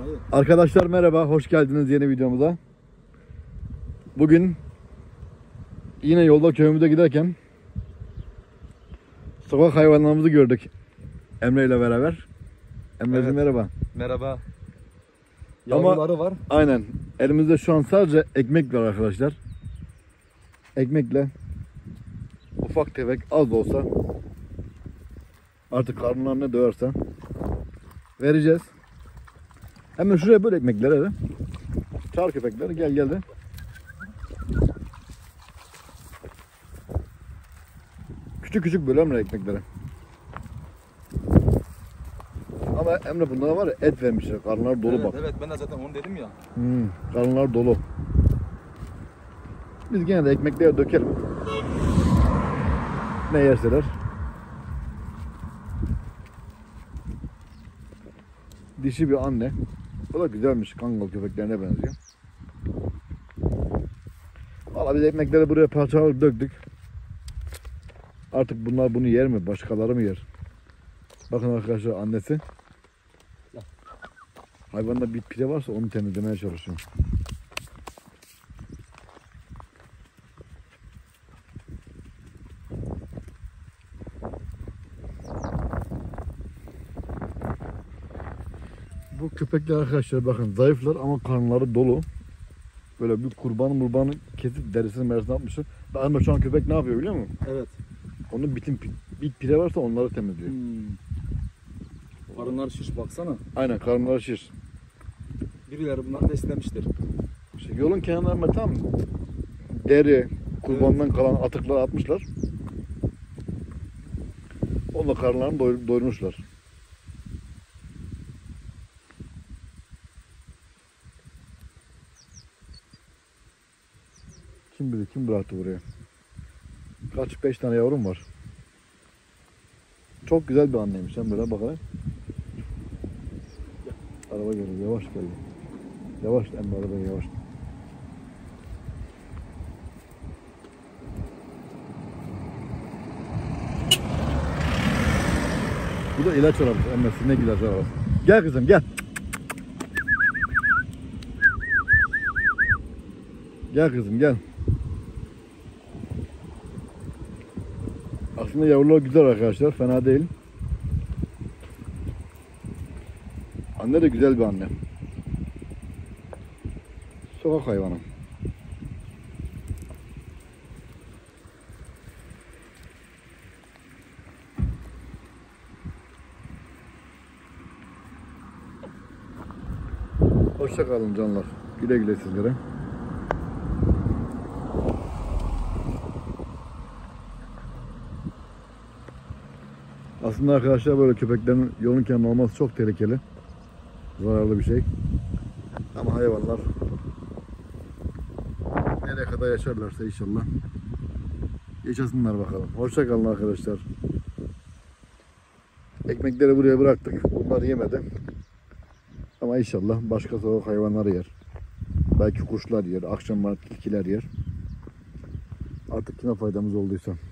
Dayı. Arkadaşlar merhaba, hoş geldiniz yeni videomuza. Bugün yine yolda köyümüze giderken sokak hayvanlarımızı gördük Emre ile beraber. Emre'cim Evet. merhaba. Merhaba. Ama- Yavruları var. Aynen. Elimizde şu an sadece ekmek var arkadaşlar. Ekmekle ufak tefek az da olsa artık karnlarına doyarsa vereceğiz. Hemen şuraya böyle ekmekleri de. Çağır köpekleri, gel de. Küçük küçük böyle Emre ekmekleri. Ama Emre bunlara var ya et vermişler. Karnlar dolu Evet, bak. evet ben de zaten onu dedim ya. Karnlar dolu. Biz gene de ekmekleri dökelim. Ne yerseler. Dişi bir anne. O da güzelmiş. Kangal köpeklerine benziyor. Valla biz ekmekleri buraya parçalayıp döktük. Artık bunlar bunu yer mi? Başkaları mı yer? Bakın arkadaşlar annesi. Hayvanda bir pide varsa onu temizlemeye çalışıyor. Bu köpekler arkadaşlar bakın zayıflar ama karnları dolu. Böyle bir kurbanı kesip derisini meresini atmışlar. Daha şu an köpek ne yapıyor biliyor musun? Evet. Onun bir pire varsa onları temizliyor. Karınlar şiş baksana. Aynen karnları şiş. Birileri bunları beslemiştir. İşte yolun kenarlarına tam deri, kurbandan kalan atıkları atmışlar. Onunla karnlarını doyurmuşlar. Kim bilir kim bıraktı buraya. Kaç 5 tane yavrum var. Çok güzel bir anneymiş. Sen böyle bakalım. Araba geliyor. Yavaş geldi. Yavaş emmi arabayı yavaş. Bu da ilaç arabası. Emmi sinek ilacı arabası. Gel kızım gel. Gel kızım gel. Aslında yavrular güzel arkadaşlar. Fena değil. Anne de güzel bir anne. Sokak hayvanı. Hoşça kalın canlar. Güle güle sizlere. Aslında arkadaşlar böyle köpeklerin yolun kenarında olması çok tehlikeli. Zararlı bir şey. Ama hayvanlar nereye kadar yaşarlarsa inşallah yaşasınlar bakalım. Hoşça kalın arkadaşlar. Ekmekleri buraya bıraktık. Bunlar yemedi. Ama inşallah başka sokak hayvanları yer. Belki kuşlar yer, akşam tilkiler yer. Artık kime faydamız olduysa.